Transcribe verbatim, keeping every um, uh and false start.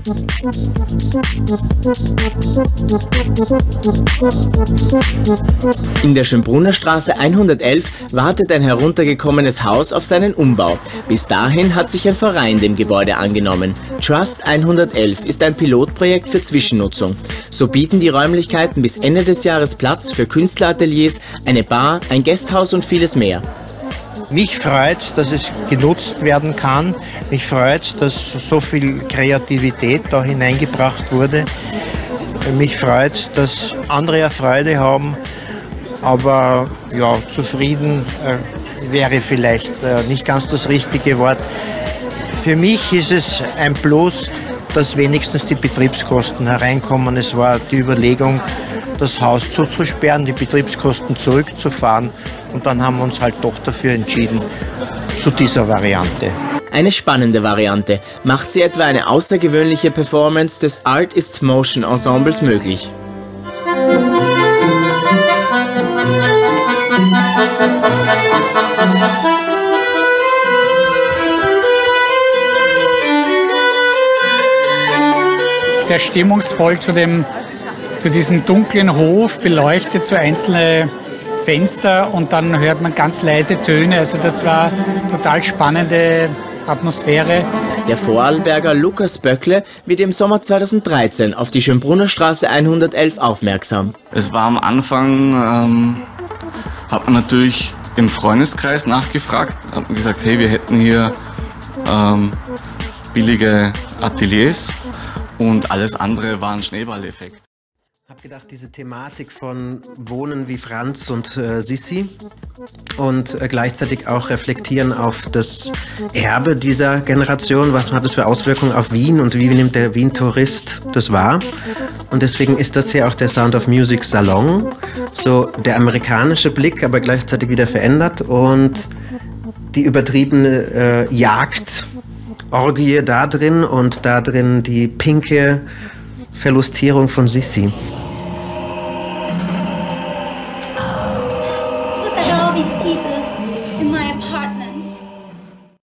In der Schönbrunner Straße hundertelf wartet ein heruntergekommenes Haus auf seinen Umbau. Bis dahin hat sich ein Verein dem Gebäude angenommen. Trust hundertelf ist ein Pilotprojekt für Zwischennutzung. So bieten die Räumlichkeiten bis Ende des Jahres Platz für Künstlerateliers, eine Bar, ein Gasthaus und vieles mehr. Mich freut, dass es genutzt werden kann. Mich freut, dass so viel Kreativität da hineingebracht wurde. Mich freut, dass andere ja Freude haben. Aber ja, zufrieden äh, wäre vielleicht äh, nicht ganz das richtige Wort. Für mich ist es ein Plus, dass wenigstens die Betriebskosten hereinkommen. Es war die Überlegung, das Haus zuzusperren, die Betriebskosten zurückzufahren. Und dann haben wir uns halt doch dafür entschieden, zu dieser Variante. Eine spannende Variante. Macht sie etwa eine außergewöhnliche Performance des Artist Motion Ensembles möglich. Sehr stimmungsvoll zu, dem, zu diesem dunklen Hof, beleuchtet so einzelne Fenster und dann hört man ganz leise Töne. Also das war eine total spannende Atmosphäre. Der Vorarlberger Lukas Böckle wird im Sommer zweitausenddreizehn auf die Schönbrunner Straße hundertelf aufmerksam. Es war am Anfang, ähm, hat man natürlich im Freundeskreis nachgefragt, hat man gesagt, hey, wir hätten hier ähm, billige Ateliers und alles andere war ein Schneeballeffekt. Ich habe gedacht, diese Thematik von Wohnen wie Franz und äh, Sissi und äh, gleichzeitig auch reflektieren auf das Erbe dieser Generation. Was hat das für Auswirkungen auf Wien und wie nimmt der Wien-Tourist das wahr? Und deswegen ist das hier auch der Sound of Music Salon. So der amerikanische Blick, aber gleichzeitig wieder verändert und die übertriebene äh, Jagdorgie da drin und da drin die pinke Verlustierung von Sissi.